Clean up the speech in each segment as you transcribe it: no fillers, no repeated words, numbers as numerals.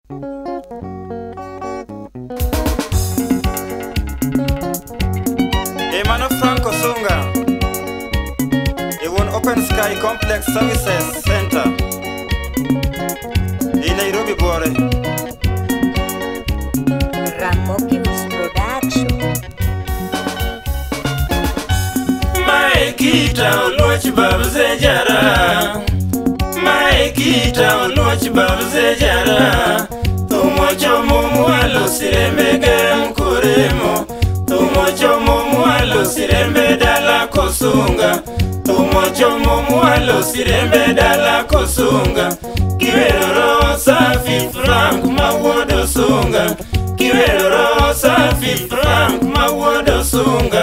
Emmanuel Franco Sunga, Ewon Open Sky Complex Services Center in Nairobi Bore. Ramokius Production. Maekita oloch babze jara, Maekita oloch babze jara. Tumocho mumualo sirembege mkuremo, Tumocho mumualo sirembe dala kosunga, Tumocho mumualo sirembe dala kosunga. Kiwero rosa fi frank mawodo sunga, Kiwero rosa fi frank mawodo sunga.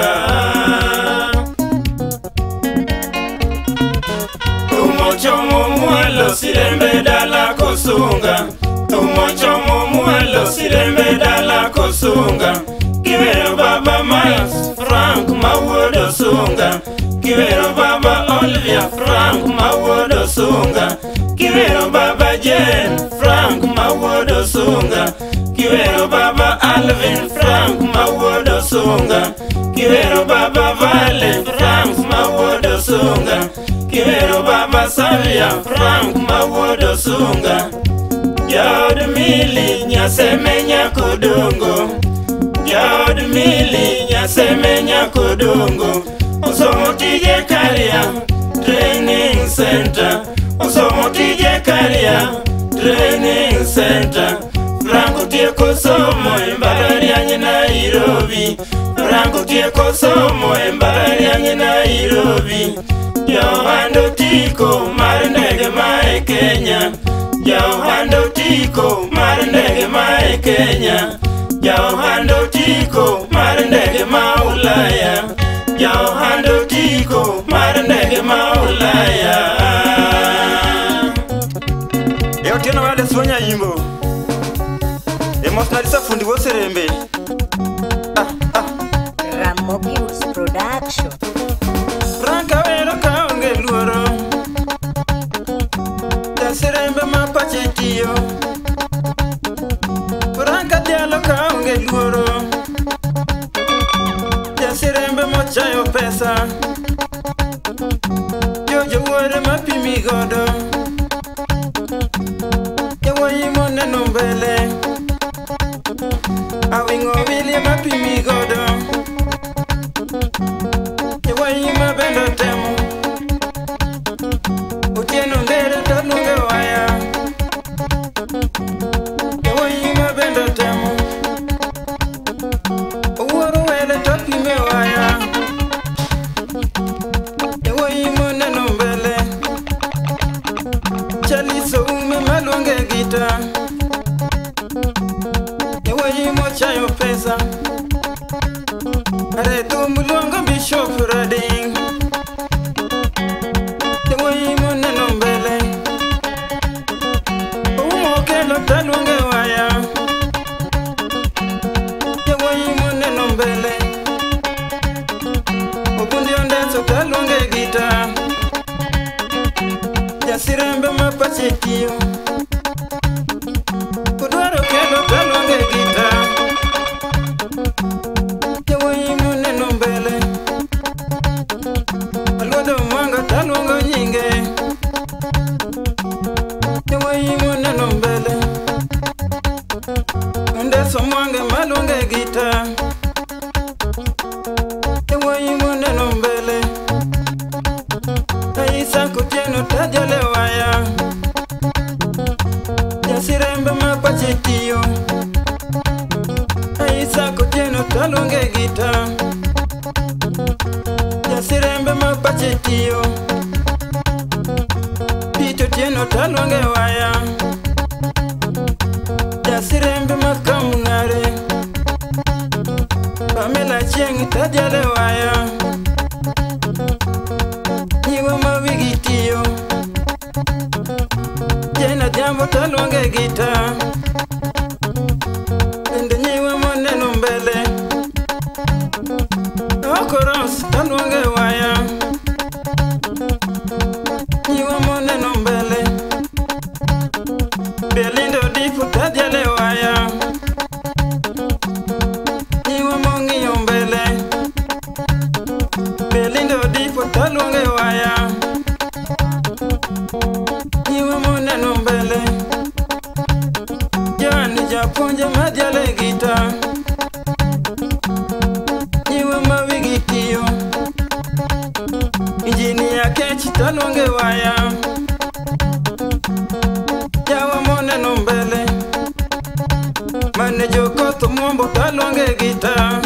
Tumocho mumualo sirembe dala kosunga, Tumocho mumualo sirembe dala kosunga. Kiwero baba Miles Frank mawodo sunga, Kiwero baba Olivia Frank mawodo sunga, Kiwero baba Jane Frank mawodo sunga, Kiwero baba Alvin Frank mawodo sunga, Kiwero baba Vale Frank mawodo sunga, Kiwero baba Savia Frank mawodo sunga. Jaod mili nyasemenya kodongo, Jaod mili nyasemenya kodongo. Osomo tije career training center, Osomo tije career training center. Franco tieko somo e mbalariany Nairobi, Franco tieko somo e mbalariany Nairobi. Johando tiko mar ndege mae Kenya, Johando tiko mar ndege mae Kenya, Johando tiko mar ndege ma Ulaya, Johando tiko mar ndege ma Ulaya. Eotieno wale sonya yimbo, Emosnalisa fundi woserembe. Ramokius Production. Franka wero kaonge luoro, Jaserembe mapache tiyo. Franka dialo kaonge luoro, Jaserembe mochayo pesa. Jojo wuore mapimi godo, Jawoi moneno mbele, Awingo wilie mapimi godo, Jawoi mabendo temo. Otieno ndere talunge waya, Jawoi mabendo temo. Owuoro wele topime waya, Jawoi moneno mbele, Chaliso ume malunge gita, Jawoi mochayo pesa. Areto mulongo Bishop Rading, Jawoi moneno mbele. Oumo kelo talunge waya, Jawoi moneno mbele. Obundi ondeso talunge gita, Jasirembe mapache tiyo. Kudwaro kelo talunge gita, Jawoi moneno mbele. Alwado mwanga talungo nyinge, Jawoi moneno mbele. Ondeso mwange malunge gita, Jawoi moneno mbele. Aisa Kotieno tajale waya, Jasirembe mapache tiyo. Aisa Kotieno talunge gita, Jasirembe mapache tiyo. Pito Tieno talunge waya, Jasirembe makamungare. Pamela Chieng tajale waya, Nyiwa mawigi tiyo. Jena Jambo talunge gita, Ende nyiwa moneno mbele. Okoros talunge waya, Nyiwa moneno mbele. Belindo dipu tajale Japuonje madiale gita nyiwe mawigi tiyo Injinia Kechi taluonge waya Jawa moneno mbele Mane Jokoth Mwombo taluonge gita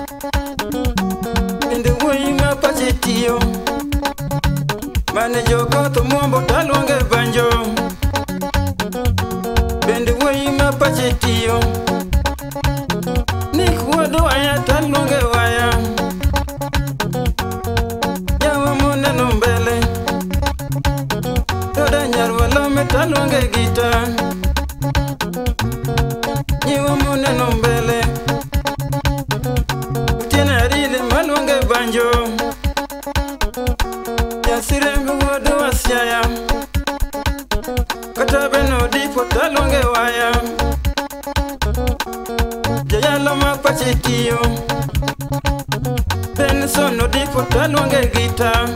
Bende wuoyi ma pache tiyo Mane Jokoth Mwombo taluonge banjo Bende wuoyi ma pache tiyo Nick Wuod waya taluonge waya Jawa moneno mbele Toda Nyarwalome taluonge gita Nyiwa moneno mbele Tiene Arile maluonge banjo Jasirembe Wuod Wasiaya Kata Beno Dipo taluonge waya Jayalo ma pache tiyo Benson Odipo taluonge gita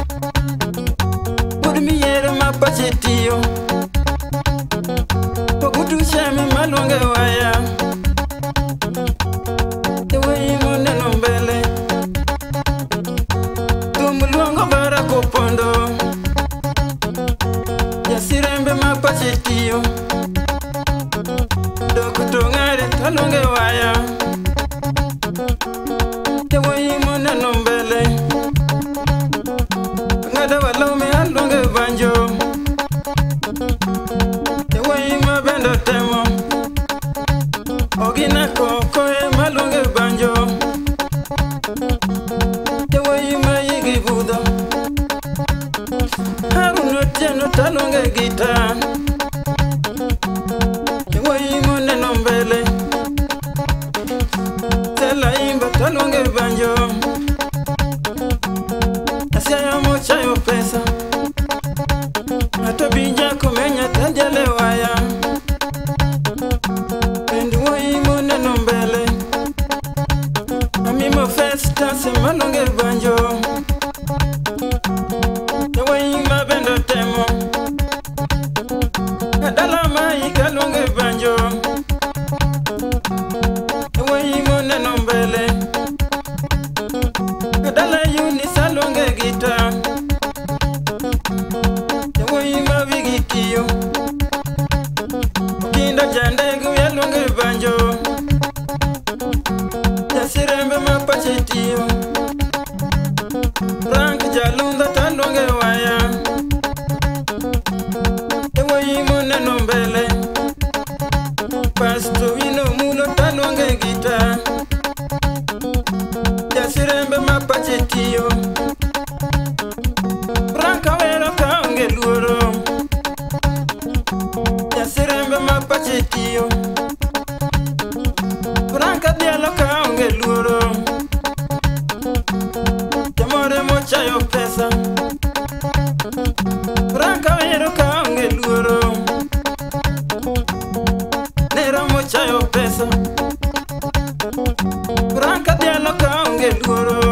Wuod Miero ma pache tiyo Ogutu Shemi maluonge waya Yewuoyi moneno mbele Thum luongo Barack Opondo Jasirembe ma pache tiyo Dr. Ngare taluonge waya Yewuoyi moneno mbele Ng'ada Walome aluonge banjo Yewuoyi ma bendo temo Ogina Kokoe maluonge banjo Yewuoyi ma yigi budho Harun Otieno taluonge gita Yewuoyi moneno mbele Stella Imba taluonge banjo Asiaya mochayo pesa Ato Binja Komenya tadiale waya Bende wuoyi moneno mbele Amimo Festus maluonge banjo Yewuoyi ma bendo temo Adala Mai kaluonge banjo Yewuoyi moneno mbele Adala Eunice aluonge gita Yewuoyi ma wigi tiyo Kinda Jandego yaluonge banjo Jasirembe ma pache tiyo Frank Jalunda taluonge waya Yewuoyi moneno mbele Pastor Wino Mulo taluonge gita Jasirembe ma pache tiyo Frank Awero kaonge luoro Jasirembe ma pache tiyo Frank Adialo kaonge luoro Jamore mochayo pesa Frank Awero kaonge luoro Nero mochayo pesa Frank Adialo kaonge luoro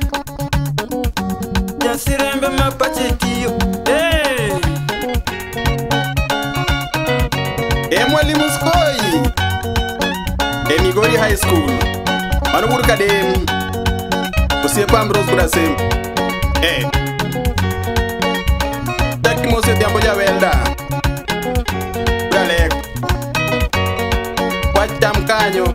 Jasirembe ma pache tiyo Mwalimu Skoi Migori High School Mano Burka Dem Osiepa Ambrose Burasem Taki Mose Tiambo Jawelda Buralek Wacham Kanyo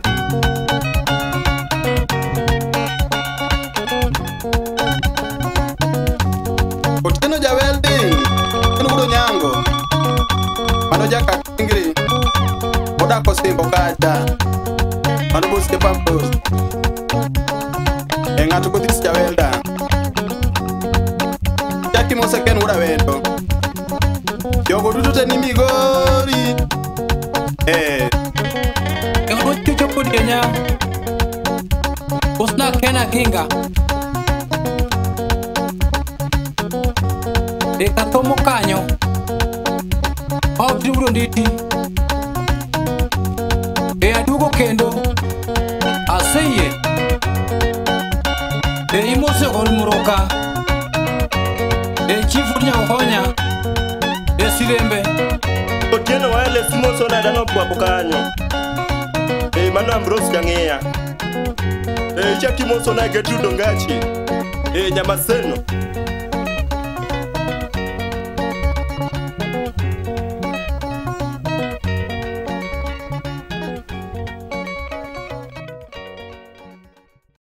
Otieno Jawelding Keno Budo Nyango Mano Jaka Ingri Oda Kosimbo Kaja Mano Osiepa Ambrose Ngato Kodis Jawelda Taki Mose Ken Ura Wendo Yogo Dudu Teni Migori Keno Chucho Kudenya Usna Kena Kinga Katomo Kanyo Obdibro Nditi Adugo Kendo Aseye Imose Olmuroka Chifu Nyahonya Sirembe Otieno Wireless Moso na dano kwa bukanyo Ambrose Jang'ia. Chatimo sona Gertrude Ongachi. Nyamaseno.